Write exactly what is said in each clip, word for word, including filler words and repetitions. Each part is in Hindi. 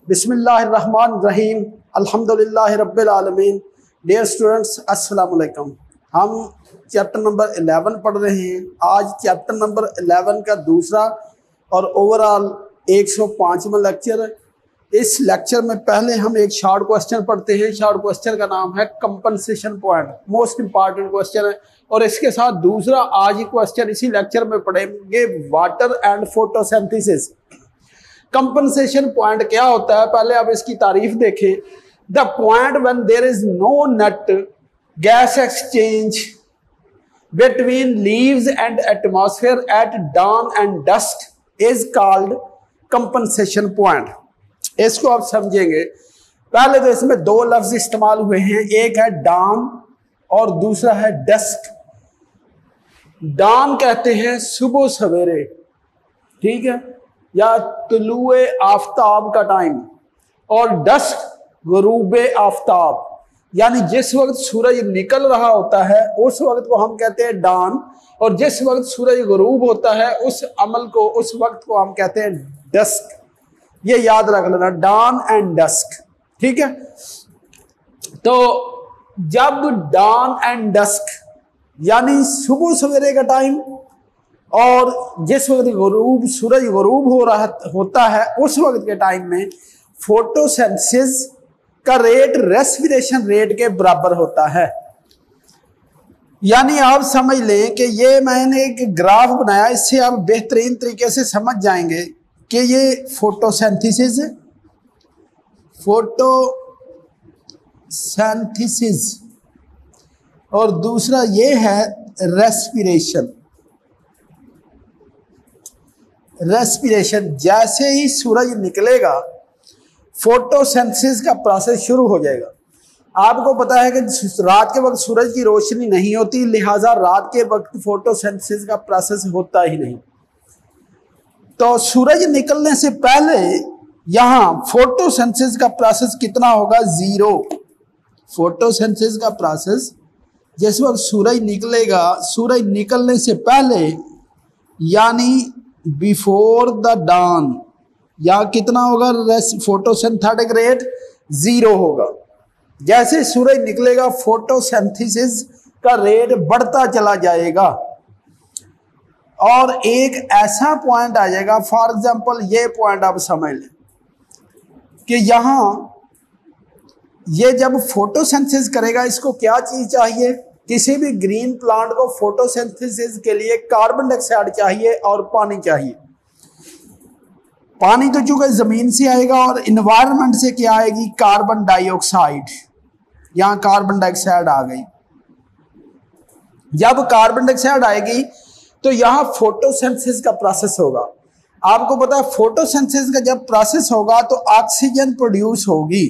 बिस्मिल्लाहिर्रहमानिर्रहीम अल्हम्दुलिल्लाहि रब्बिल आलमीन। डियर स्टूडेंट्स, अस्सलाम वालेकुम। हम चैप्टर नंबर इलेवन पढ़ रहे हैं। आज चैप्टर नंबर इलेवन का दूसरा और ओवरऑल एक सौ पाँचवां लेक्चर है। इस लेक्चर में पहले हम एक शॉर्ट क्वेश्चन पढ़ते हैं। शॉर्ट क्वेश्चन का नाम है compensation point, most important question है। और इसके साथ दूसरा आज ही क्वेश्चन इसी लेक्चर में पढ़ेंगे, water and photosynthesis. Compensation point क्या होता है, पहले आप इसकी तारीफ देखें। The point when there is no net gas exchange between leaves and atmosphere at dawn and dusk is called compensation point. इसको आप समझेंगे। पहले तो इसमें दो लफ्ज इस्तेमाल हुए हैं, एक है dawn और दूसरा है डस्क। dawn कहते हैं सुबह सवेरे, ठीक है, या तुलुए आफ्ताब का टाइम, और डस्क गुरूबे आफ्ताब, यानी जिस वक्त सूरज निकल रहा होता है उस वक्त को हम कहते हैं dawn, और जिस वक्त सूरज गुरूब होता है उस अमल को, उस वक्त को हम कहते हैं डस्क। ये याद रख लेना, dawn एंड डस्क, ठीक है। तो जब dawn एंड डस्क यानी सुबह सवेरे का टाइम और जिस वक्त गुरूब सूरज गुरूब हो रहा होता है उस वक्त के टाइम में फोटोसिंथेसिस का रेट रेस्पिरेशन रेट के बराबर होता है। यानी आप समझ लें कि ये मैंने एक ग्राफ बनाया, इससे आप बेहतरीन तरीके से समझ जाएंगे कि ये फोटोसिंथेसिस फोटोसिंथेसिस और दूसरा ये है रेस्पिरेशन। रेस्पिरेशन, जैसे ही सूरज निकलेगा फोटोसिंथेसिस का प्रोसेस शुरू हो जाएगा। आपको पता है कि रात के वक्त सूरज की रोशनी नहीं होती, लिहाजा रात के वक्त फोटोसिंथेसिस का प्रोसेस होता ही नहीं। तो सूरज निकलने से पहले यहां फोटोसिंथेसिस का प्रोसेस कितना होगा? जीरो। फोटोसिंथेसिस का प्रोसेस जिस वक्त सूरज निकलेगा, सूरज निकलने से पहले यानी बिफोर द dawn, या कितना होगा? फोटोसिंथेटिक रेट जीरो होगा। जैसे सूरज निकलेगा फोटोसिंथेसिस का रेट बढ़ता चला जाएगा और एक ऐसा पॉइंट आ जाएगा, फॉर एग्जांपल ये पॉइंट आप समझ लें कि यहां ये जब फोटोसिंथेसिस करेगा, इसको क्या चीज चाहिए? किसी भी ग्रीन प्लांट को फोटोसिंथेसिस के लिए कार्बन डाइऑक्साइड चाहिए और पानी चाहिए। पानी तो चूंकि जमीन से आएगा और इन्वायरमेंट से क्या आएगी? Carbon dioxide. यहां कार्बन डाइऑक्साइड आ गई। जब कार्बन डाइऑक्साइड आएगी तो यहां फोटोसिंथेसिस का प्रोसेस होगा। आपको पता है फोटोसिंथेसिस का जब प्रोसेस होगा तो ऑक्सीजन प्रोड्यूस होगी।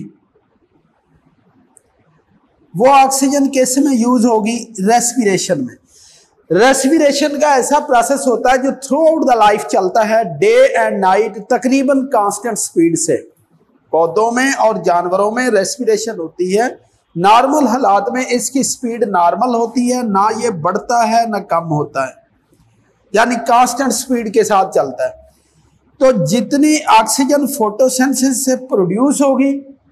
वो ऑक्सीजन किस में यूज होगी? रेस्पिरेशन में। रेस्पिरेशन का ऐसा प्रोसेस होता है जो थ्रू आउट द लाइफ चलता है, डे एंड नाइट, तकरीबन कांस्टेंट स्पीड से। पौधों में और जानवरों में रेस्पिरेशन होती है। नॉर्मल हालात में इसकी स्पीड नॉर्मल होती है, ना ये बढ़ता है ना कम होता है, यानी कांस्टेंट स्पीड के साथ चलता है। तो जितनी ऑक्सीजन फोटोसिंथेसिस से प्रोड्यूस होगी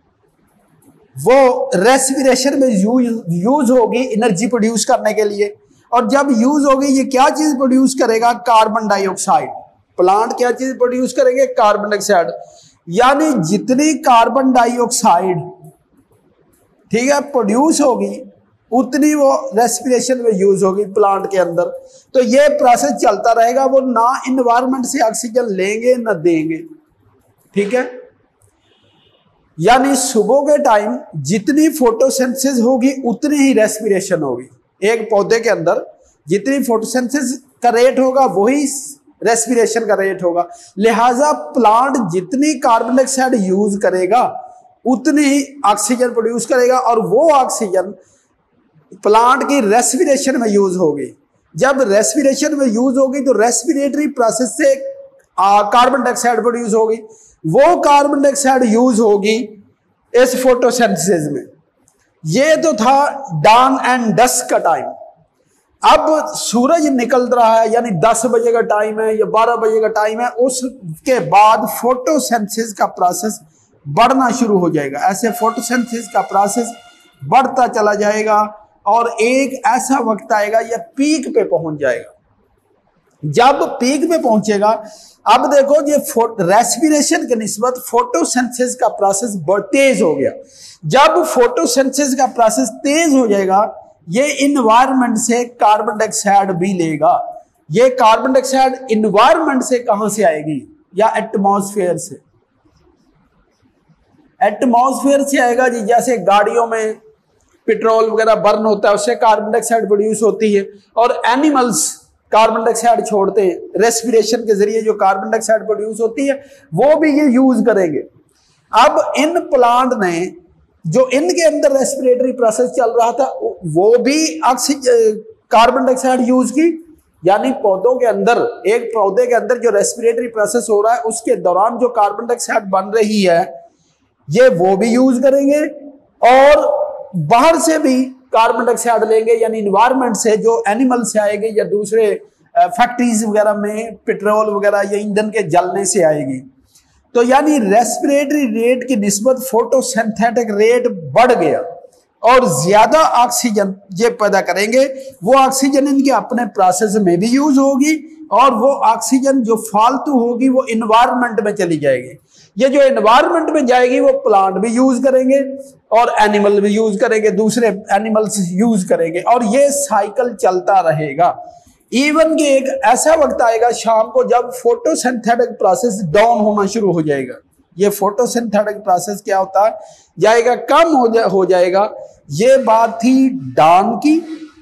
वो रेस्पिरेशन में यूज यूज होगी एनर्जी प्रोड्यूस करने के लिए। और जब यूज होगी ये क्या चीज प्रोड्यूस करेगा? Carbon dioxide. प्लांट क्या चीज प्रोड्यूस करेंगे? Carbon dioxide. यानी जितनी कार्बन डाइऑक्साइड, ठीक है, प्रोड्यूस होगी उतनी वो रेस्पिरेशन में यूज होगी प्लांट के अंदर। तो ये प्रोसेस चलता रहेगा, वो ना इन्वायरमेंट से ऑक्सीजन लेंगे ना देंगे, ठीक है। यानी सुबह के टाइम जितनी फोटोसिंथेसिस होगी उतनी ही रेस्पिरेशन होगी। एक पौधे के अंदर जितनी फोटोसिंथेसिस का रेट होगा वही रेस्पिरेशन का रेट होगा। लिहाजा प्लांट जितनी कार्बन डाइऑक्साइड यूज करेगा उतनी ही ऑक्सीजन प्रोड्यूस करेगा और वो ऑक्सीजन प्लांट की रेस्पिरेशन में यूज होगी। जब रेस्पिरेशन में यूज होगी तो रेस्पिरेटरी प्रोसेस से कार्बन डाइऑक्साइड प्रोड्यूस होगी। वो कार्बन डाइऑक्साइड यूज होगी इस फोटोसिंथेसिस में। ये तो था dawn एंड डस्क का टाइम। अब सूरज निकल रहा है, यानी दस बजे का टाइम है या बारह बजे का टाइम है, उसके बाद फोटोसिंथेसिस का प्रोसेस बढ़ना शुरू हो जाएगा। ऐसे फोटोसिंथेसिस का प्रोसेस बढ़ता चला जाएगा और एक ऐसा वक्त आएगा यह पीक पे पहुंच जाएगा। जब पीक पे पहुंचेगा, अब देखो ये रेस्पिरेशन के निस्बत फोटोसिंथेसिस का प्रोसेस बहुत तेज हो गया। जब फोटोसिंथेसिस का प्रोसेस तेज हो जाएगा, ये इन्वायरमेंट से कार्बन डाइऑक्साइड भी लेगा। ये कार्बन डाइऑक्साइड इन्वायरमेंट से कहां से आएगी? या एटमॉस्फेयर से। एटमॉस्फेयर से आएगा जी। जैसे गाड़ियों में पेट्रोल वगैरह बर्न होता है, उससे कार्बन डाइऑक्साइड प्रोड्यूस होती है, और एनिमल्स कार्बन डाइऑक्साइड छोड़ते हैं। रेस्पिरेशन के जरिए जो कार्बन डाइऑक्साइड प्रोड्यूस होती है वो भी ये यूज करेंगे। अब इन प्लांट ने जो इनके अंदर रेस्पिरेटरी प्रोसेस चल रहा था वो भी ऑक्सीजन कार्बन डाइऑक्साइड यूज की। यानी पौधों के अंदर, एक पौधे के अंदर जो रेस्पिरेटरी प्रोसेस हो रहा है उसके दौरान जो कार्बन डाइऑक्साइड बन रही है ये वो भी यूज करेंगे, और बाहर से भी कार्बन डाइऑक्साइड लेंगे। यानी इन्वायरमेंट से जो एनिमल से आएगी या दूसरे फैक्ट्रीज वगैरह में पेट्रोल वगैरह या ईंधन के जलने से आएगी। तो यानी रेस्पिरेटरी रेट की निस्बत फोटोसिंथेटिक रेट बढ़ गया और ज्यादा ऑक्सीजन ये पैदा करेंगे। वो ऑक्सीजन इनके अपने प्रोसेस में भी यूज होगी और वो ऑक्सीजन जो फालतू होगी वो इन्वायरमेंट में चली जाएगी। ये जो एनवायरनमेंट में जाएगी वो प्लांट भी यूज करेंगे और एनिमल भी यूज करेंगे, दूसरे एनिमल्स यूज करेंगे, और ये साइकिल चलता रहेगा। इवन कि एक ऐसा वक्त आएगा शाम को जब फोटोसिंथेटिक प्रोसेस डाउन होना शुरू हो जाएगा। ये फोटोसिंथेटिक प्रोसेस क्या होता है जाएगा, कम हो, जा, हो जाएगा। ये बात थी डाउन की,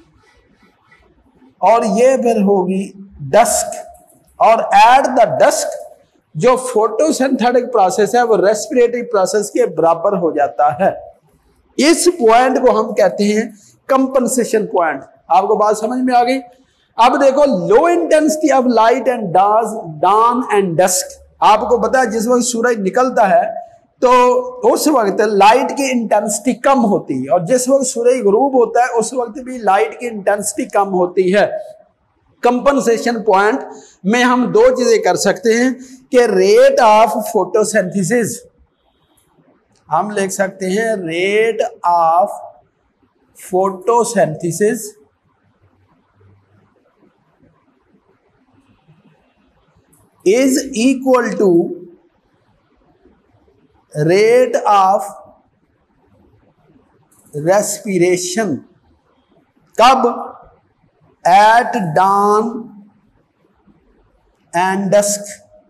और ये फिर होगी डस्क, और एट द डस्क जो फोटोसिंथेटिक प्रोसेस है वो रेस्पिरेटरी प्रोसेस के बराबर हो जाता है। इस पॉइंट को हम कहते हैं कंपनसेशन पॉइंट। आपको बात समझ में आ गई? अब देखो, low intensity of light and dawn and dusk. आपको पता है जिस वक्त सूरज निकलता है तो उस वक्त लाइट की इंटेंसिटी कम होती है, और जिस वक्त सूरज गुरूब होता है उस वक्त भी लाइट की इंटेंसिटी कम होती है। कंपनसेशन पॉइंट में हम दो चीजें कर सकते हैं कि रेट ऑफ फोटोसिंथेसिस, हम लिख सकते हैं rate of photosynthesis is equal to rate of respiration. कब? At dawn and dusk.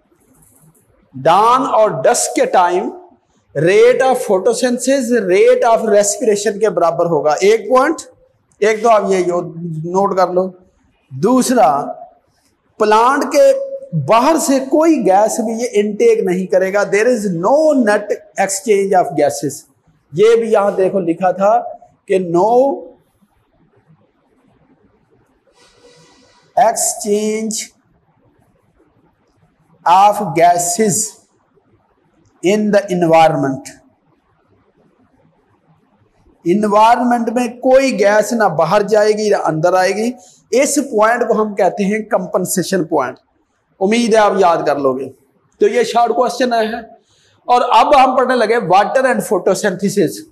dawn और डस्क के time rate of photosynthesis rate of respiration के बराबर होगा। एक पॉइंट, एक तो आप ये नोट कर लो। दूसरा, प्लांट के बाहर से कोई गैस भी ये इनटेक नहीं करेगा। There is no net exchange of gases. ये भी यहां देखो लिखा था कि no exchange of gases in the environment. Environment में कोई गैस ना बाहर जाएगी ना अंदर आएगी। इस पॉइंट को हम कहते हैं कंपनसेशन पॉइंट। उम्मीद है आप याद कर लोगे। तो ये शॉर्ट क्वेश्चन है। और अब हम पढ़ने लगे वाटर एंड फोटोसिंथेसिस।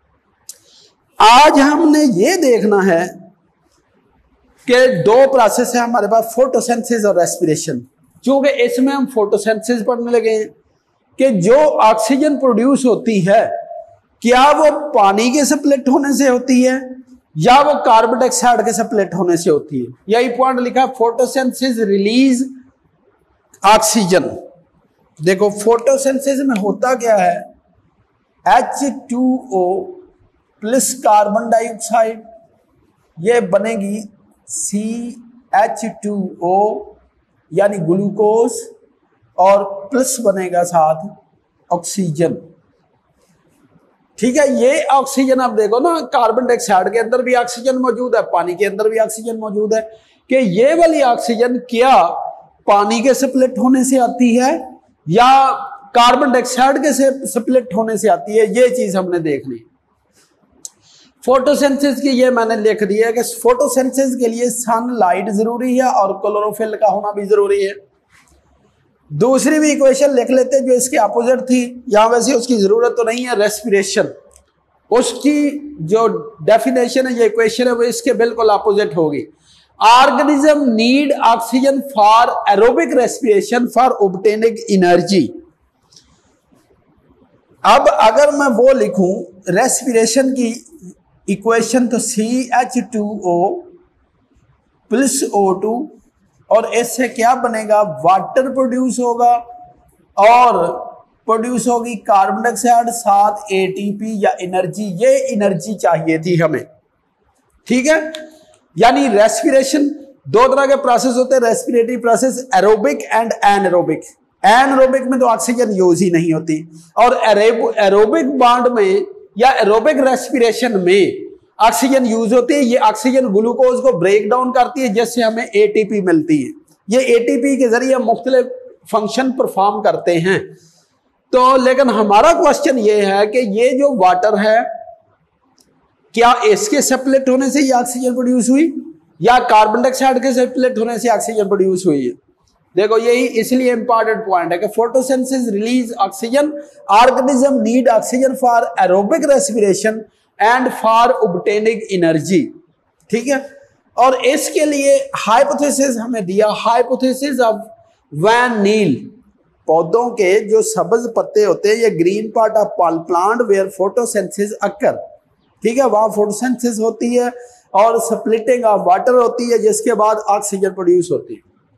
आज हमने ये देखना है कि दो प्रोसेस है हमारे पास, फोटोसिंथेसिस और रेस्पिरेशन। क्योंकि इसमें हम फोटोसिंथेसिस पढ़ने लगे हैं कि जो ऑक्सीजन प्रोड्यूस होती है क्या वो पानी के स्प्लिट होने से होती है या वो कार्बन डाइऑक्साइड के स्प्लिट होने से होती है। यही पॉइंट लिखा, फोटोसिंथेसिस रिलीज ऑक्सीजन। देखो फोटोसिंथेसिस में होता क्या है, H two O plus carbon dioxide, ये बनेगी सी एच टू ओ यानी ग्लूकोज, और प्लस बनेगा साथ ऑक्सीजन। ठीक है, ये ऑक्सीजन आप देखो ना, कार्बन डाइऑक्साइड के अंदर भी ऑक्सीजन मौजूद है, पानी के अंदर भी ऑक्सीजन मौजूद है। कि ये वाली ऑक्सीजन क्या पानी के स्प्लिट होने से आती है या कार्बन डाइऑक्साइड के से स्प्लिट होने से आती है, ये चीज हमने देखनी। फोटोसिंथेसिस की ये मैंने लिख दिया है कि फोटोसिंथेसिस के लिए सनलाइट जरूरी है और क्लोरोफिल का होना भी जरूरी है। दूसरी भी इक्वेशन लिख लेते हैं जो इसके अपोजिट थी, यहां वैसे उसकी जरूरत तो नहीं है, रेस्पिरेशन, उसकी जो डेफिनेशन है, ये इक्वेशन है, वो इसके बिल्कुल अपोजिट होगी। Organism need oxygen for aerobic respiration for obtaining energy. अब अगर मैं वो लिखूं रेस्पिरेशन की इक्वेशन, तो C H two O plus O two, और इससे क्या बनेगा, वाटर प्रोड्यूस होगा और प्रोड्यूस होगी कार्बन डाइऑक्साइड, साथ एटीपी या एनर्जी। ये एनर्जी चाहिए थी हमें, ठीक है। यानी रेस्पिरेशन दो तरह के प्रोसेस होते हैं, respiratory process, aerobic and anaerobic. Anaerobic में तो ऑक्सीजन यूज ही नहीं होती, और एरोबिक बॉन्ड में या एरोबिक रेस्पिरेशन में ऑक्सीजन यूज होती है। ये ऑक्सीजन ग्लूकोज को ब्रेक डाउन करती है, जिससे हमें एटीपी मिलती है। ये एटीपी के जरिए मुख्तलिफ फंक्शन परफॉर्म करते हैं। तो लेकिन हमारा क्वेश्चन ये है कि ये जो वाटर है, क्या इसके सेपरेट होने से ये ऑक्सीजन प्रोड्यूस हुई या कार्बन डाइऑक्साइड के सेपरेट होने से ऑक्सीजन प्रोड्यूस हुई है? देखो यही इसलिए इंपॉर्टेंट पॉइंट है कि photosynthesis release oxygen, organism need oxygen for aerobic respiration and for obtaining energy, ठीक है। और इसके लिए हाइपोथेसिस हमें दिया, हाइपोथेसिस ऑफ वैन नील, पौधों के जो सब्ज पत्ते होते हैं, ये green part of plant where photosynthesis occur, ठीक है, वहां फोटोसिंथेसिस होती है और स्प्लिटिंग ऑफ वाटर होती है, जिसके बाद ऑक्सीजन प्रोड्यूस होती है।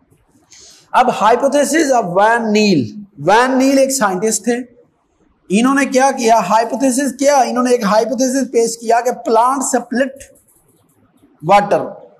अब hypothesis of Van Niel, Van Niel एक साइंटिस्ट थे, इन्होंने क्या किया, हाइपोथेसिस क्या, इन्होंने एक हाइपोथेसिस पेश किया कि प्लांट स्प्लिट वाटर,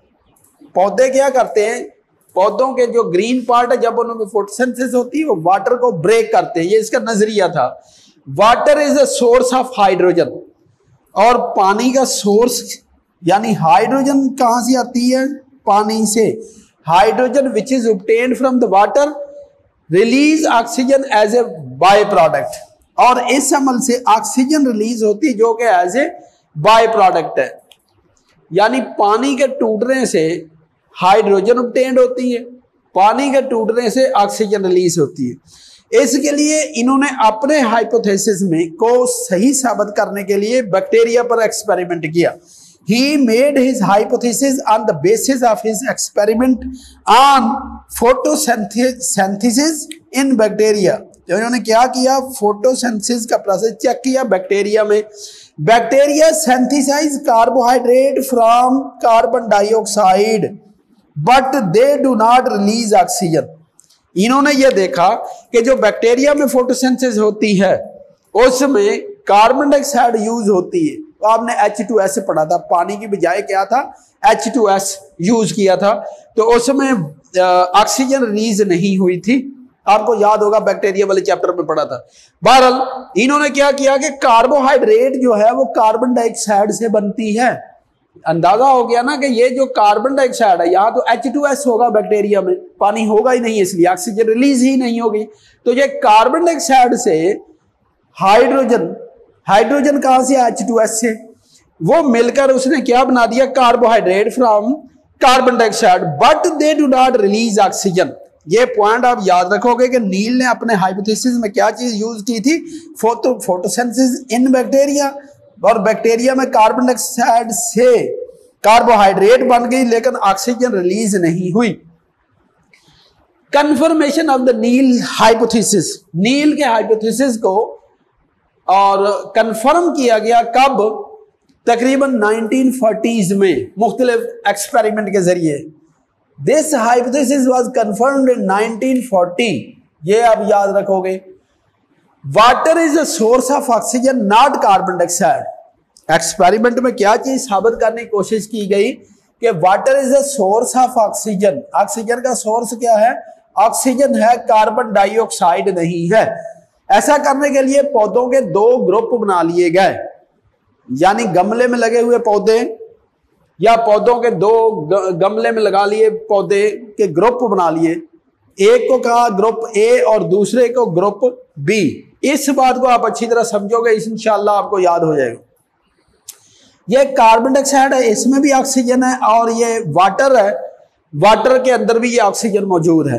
पौधे क्या करते हैं, पौधों के जो ग्रीन पार्ट है, जब उनमें फोटोसिंथेसिस होती है, वो वाटर को ब्रेक करते हैं। ये इसका नजरिया था। Water is a source of hydrogen, और पानी का सोर्स यानी हाइड्रोजन कहां से आती है, पानी से। Hydrogen which is obtained from the water release oxygen as a by product, और इस अमल से ऑक्सीजन रिलीज होती है जो कि एज ए बाय प्रोडक्ट है। यानी पानी के टूटने से हाइड्रोजन ऑब्टेन्ड होती है, पानी के टूटने से ऑक्सीजन रिलीज होती है। इसके लिए इन्होंने अपने हाइपोथेसिस में को सही साबित करने के लिए बैक्टीरिया पर एक्सपेरिमेंट किया। He made his hypothesis on the basis of his experiment on photosynthesis in bacteria। तो इन्होंने क्या किया, फोटोसिंथेसिस का प्रोसेस चेक किया बैक्टीरिया में। Bacteria synthesize carbohydrate from carbon dioxide but they do not release oxygen. इन्होंने ये देखा कि जो बैक्टीरिया में फोटोसिंथेसिस होती है उसमें कार्बन डाइऑक्साइड यूज होती है। तो आपने एच टू एस पढ़ा था, पानी की बजाय क्या था, एच टू एस यूज किया था, तो उसमें ऑक्सीजन रिलीज नहीं हुई थी। आपको याद होगा बैक्टीरिया वाले चैप्टर में पढ़ा था। बहरहाल इन्होंने क्या किया कि कार्बोहाइड्रेट जो है वो कार्बन डाइऑक्साइड से बनती है। अंदाजा हो गया ना कि ये जो कार्बन डाइऑक्साइड है, यहाँ तो एच टू एस होगा, बैक्टीरिया में पानी होगा ही नहीं, इसलिए ऑक्सीजन रिलीज ही नहीं होगी। तो ये कार्बन डाइऑक्साइड से हाइड्रोजन, हाइड्रोजन कहां से, एच टू एस से, वो मिलकर उसने क्या बना दिया, carbohydrate from carbon dioxide but they do not release oxygen. ये पॉइंट आप याद रखोगे कि नील ने अपने हाइपोथेसिस में क्या चीज यूज की थी, फोटो फोटोसिंथेसिस इन बैक्टीरिया, और बैक्टीरिया में कार्बन डाइऑक्साइड से कार्बोहाइड्रेट बन गई लेकिन ऑक्सीजन रिलीज नहीं हुई। Confirmation of the Niel hypothesis, Niel के हाइपोथेसिस को और कंफर्म किया गया कब, तकरीबन नाइनटीन फोर्टीज़ में मुख्तलिफ एक्सपेरिमेंट के जरिए। This hypothesis was confirmed in nineteen forty. ये आप याद रखोगे। Water is a source of oxygen not carbon dioxide. Experiment में क्या चीज साबित करने की कोशिश की गई कि water is a source of oxygen. Oxygen का सोर्स क्या है, ऑक्सीजन है, कार्बन डाइऑक्साइड नहीं है। ऐसा करने के लिए पौधों के दो ग्रुप बना लिए गए, यानी गमले में लगे हुए पौधे या पौधों के दो गमले में लगा लिए पौधे के ग्रुप बना लिए। एक को कहा ग्रुप ए और दूसरे को ग्रुप बी। इस बात को आप अच्छी तरह समझोगे, इंशाल्लाह आपको याद हो जाएगा। ये कार्बन डाइऑक्साइड है, इसमें भी ऑक्सीजन है, और ये वाटर है, वाटर के अंदर भी ये ऑक्सीजन मौजूद है।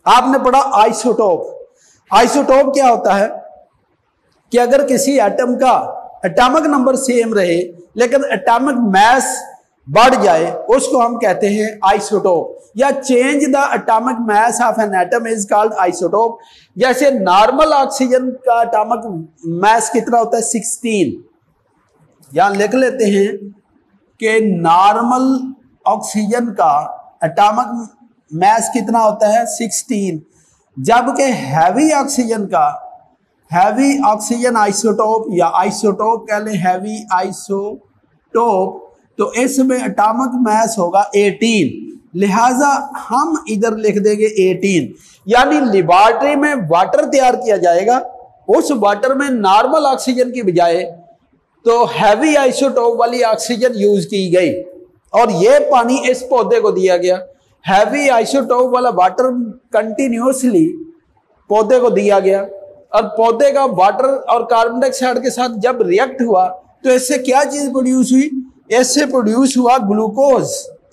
आपने पढ़ा आइसोटोप। आइसोटोप क्या होता है कि अगर किसी एटम का एटॉमिक नंबर सेम रहे लेकिन एटॉमिक मास बढ़ जाए उसको हम कहते हैं आइसोटोप, या change the atomic mass of an atom is called isotope. जैसे नॉर्मल ऑक्सीजन का एटॉमिक मास कितना होता है सिक्सटीन, यहां लिख लेते हैं कि नॉर्मल ऑक्सीजन का एटॉमिक मास कितना होता है सिक्सटीन, जबकि हैवी ऑक्सीजन का हैवी ऑक्सीजन आइसोटोप या आइसोटोप कह लें हैवी आइसोटोप, तो इसमें एटॉमिक मास होगा एटीन, लिहाजा हम इधर लिख देंगे एटीन। यानी लेबोरेटरी में वाटर तैयार किया जाएगा, उस वाटर में नॉर्मल ऑक्सीजन की बजाय तो हैवी आइसोटोप वाली ऑक्सीजन यूज की गई और यह पानी इस पौधे को दिया गया। हैवी आइसोटोप वाला वाटर कंटिन्यूसली पौधे को दिया गया और पौधे का वाटर और कार्बन डाइऑक्साइड के साथ जब रिएक्ट हुआ तो इससे क्या चीज प्रोड्यूस हुई, इससे प्रोड्यूस हुआ ग्लूकोज,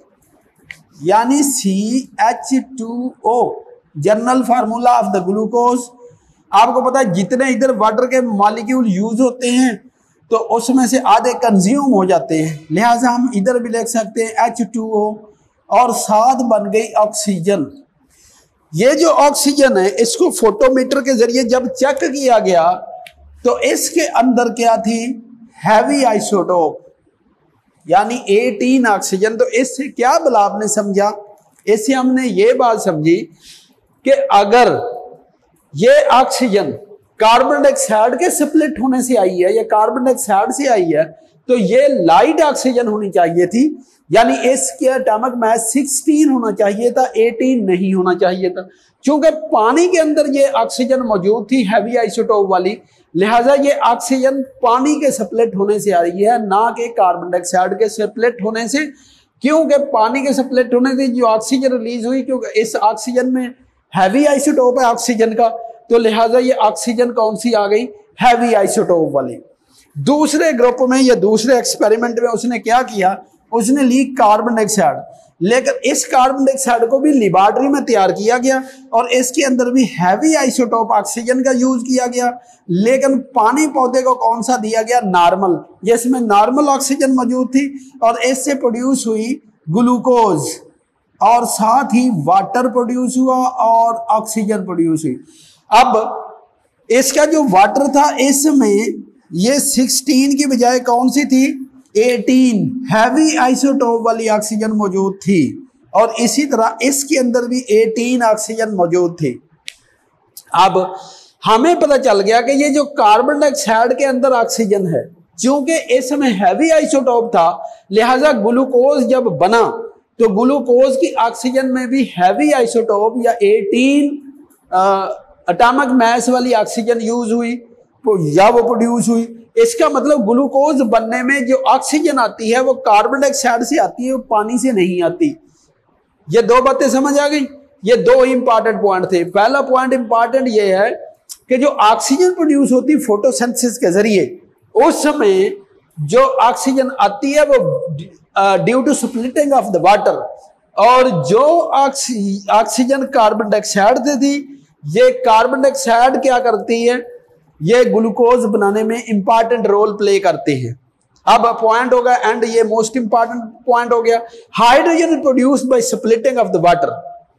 यानी C H two O, general formula of the glucose. आपको पता है जितने इधर वाटर के मॉलिक्यूल यूज होते हैं तो उसमें से आधे कंज्यूम हो जाते हैं, लिहाजा हम इधर भी लिख सकते हैं एच टू ओ, और साथ बन गई ऑक्सीजन। ये जो ऑक्सीजन है इसको फोटोमीटर के जरिए जब चेक किया गया तो इसके अंदर क्या थी, हैवी आइसोटोप यानी एटीन ऑक्सीजन। तो इससे क्या बला आपने समझा, इससे हमने ये बात समझी कि अगर ये ऑक्सीजन कार्बन डाइऑक्साइड के स्प्लिट होने से आई है या कार्बन डाइऑक्साइड से आई है तो ये लाइट ऑक्सीजन होनी चाहिए थी, यानी इसके एटॉमिक मास सिक्सटीन होना चाहिए था, एटीन नहीं होना चाहिए था। क्योंकि पानी के अंदर ये ऑक्सीजन मौजूद थी हैवी आइसोटोप वाली, लिहाजा ये ऑक्सीजन पानी के स्प्लिट होने से आ रही है, ना कि कार्बन डाइऑक्साइड के स्प्लिट होने से। क्योंकि पानी के स्प्लिट होने से जो ऑक्सीजन रिलीज हुई, क्योंकि इस ऑक्सीजन में हैवी आइसोटोप है ऑक्सीजन का, तो लिहाजा ये ऑक्सीजन कौन सी आ गई, हैवी आइसोटोप वाली। दूसरे ग्रुप में या दूसरे एक्सपेरिमेंट में उसने क्या किया, उसने ली कार्बन डाइऑक्साइड, लेकिन इस कार्बन डाइऑक्साइड को भी लेबोरेटरी में तैयार किया गया और इसके अंदर भी हैवी आइसोटोप ऑक्सीजन का यूज किया गया, लेकिन पानी पौधे को कौन सा दिया गया, नॉर्मल, जिसमें नॉर्मल ऑक्सीजन मौजूद थी और इससे प्रोड्यूस हुई ग्लूकोज और साथ ही वाटर प्रोड्यूस हुआ और ऑक्सीजन प्रोड्यूस हुई। अब इसका जो वाटर था इसमें ये सिक्सटीन की बजाय कौन सी थी, एटीन हैवी आइसोटोप वाली ऑक्सीजन मौजूद थी और इसी तरह इसके अंदर भी एटीन ऑक्सीजन मौजूद थी। अब हमें पता चल गया कि ये जो कार्बन डाइऑक्साइड के अंदर ऑक्सीजन है, क्योंकि इसमें हैवी आइसोटोप था, लिहाजा ग्लूकोज जब बना तो ग्लूकोज की ऑक्सीजन में भी हैवी आइसोटोप या एटीन एटॉमिक मास वाली ऑक्सीजन यूज हुई या वो प्रोड्यूस हुई। इसका मतलब ग्लूकोज बनने में जो ऑक्सीजन आती है वो कार्बन डाइऑक्साइड से आती है, वो पानी से नहीं आती। ये दो बातें समझ आ गई। ये दो इंपॉर्टेंट पॉइंट थे। पहला पॉइंट इंपॉर्टेंट ये है कि जो ऑक्सीजन प्रोड्यूस होती है फोटोसिंथेसिस के जरिए, उस समय जो ऑक्सीजन आती है वो due to splitting of the water, और जो ऑक्सीजन कार्बन डाइऑक्साइड से थी, ये कार्बन डाइऑक्साइड क्या करती है, ये ग्लूकोज बनाने में इंपॉर्टेंट रोल प्ले करते हैं। अब पॉइंट होगा एंड ये मोस्ट इंपॉर्टेंट पॉइंट हो गया, hydrogen produced by splitting of the water.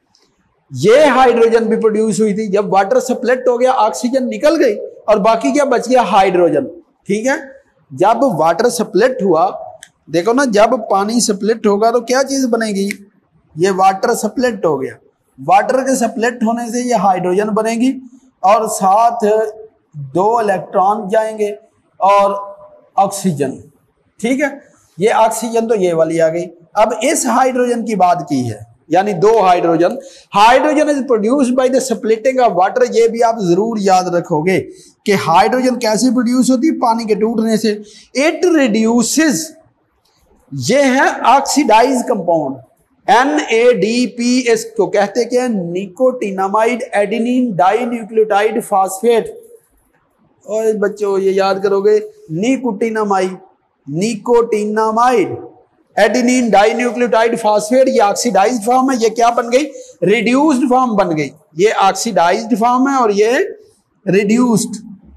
ये हाइड्रोजन भी प्रोड्यूस हुई थी, जब वाटर स्प्लिट हो गया ऑक्सीजन निकल गई और बाकी क्या बच गया, हाइड्रोजन। ठीक है, जब वाटर स्प्लिट हुआ, देखो ना, जब पानी स्प्लिट होगा तो क्या चीज बनेगी, ये वाटर स्प्लिट हो गया, वाटर के स्प्लिट होने से ये हाइड्रोजन बनेगी और साथ दो इलेक्ट्रॉन जाएंगे और ऑक्सीजन। ठीक है, ये ऑक्सीजन तो ये वाली आ गई। अब इस हाइड्रोजन की बात की है, यानी दो hydrogen, hydrogen is produced by the splitting of water. ये भी आप जरूर याद रखोगे कि हाइड्रोजन कैसे प्रोड्यूस होती है, पानी के टूटने से। इट रिड्यूसेस, ये है oxidise compound, N A D P, इसको कहते क्या, nicotinamide adenine dinucleotide phosphate. और बच्चों ये याद करोगे, nicotinamide, nicotinamide adenine dinucleotide phosphate, ये ऑक्सीडाइज्ड फॉर्म है, ये क्या बन गई, रिड्यूस्ड फॉर्म बन गई। ये ऑक्सीडाइज्ड फॉर्म है और ये रिड्यूस्ड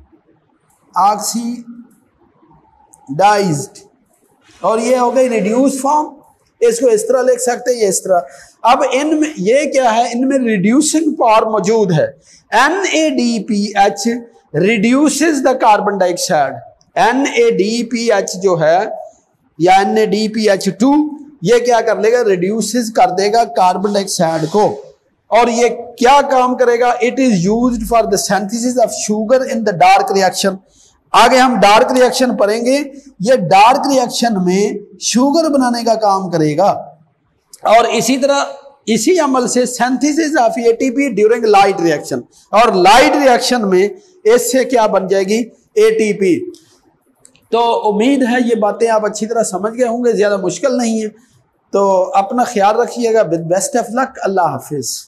ऑक्सीडाइज्ड, और ये हो गई रिड्यूस्ड फॉर्म। इसको इस तरह लिख सकते हैं, ये इस तरह। अब इनमें ये क्या है, इनमें रिड्यूसिंग पावर मौजूद है। N A D P H reduces the carbon dioxide. N A D P H जो है या N A D P H two, ये क्या कर लेगा, रिड्यूसेस कर देगा कार्बन डाइऑक्साइड को। और ये क्या काम करेगा, it is used for the synthesis of sugar in the dark reaction. आगे हम डार्क रिएक्शन पढ़ेंगे, ये डार्क रिएक्शन में शुगर बनाने का काम करेगा। और इसी तरह इसी अमल से synthesis of ATP during light reaction, और लाइट रिएक्शन में इससे क्या बन जाएगी, एटीपी। तो उम्मीद है ये बातें आप अच्छी तरह समझ गए होंगे, ज्यादा मुश्किल नहीं है। तो अपना ख्याल रखिएगा। विद बेस्ट ऑफ लक, अल्लाह हाफिज।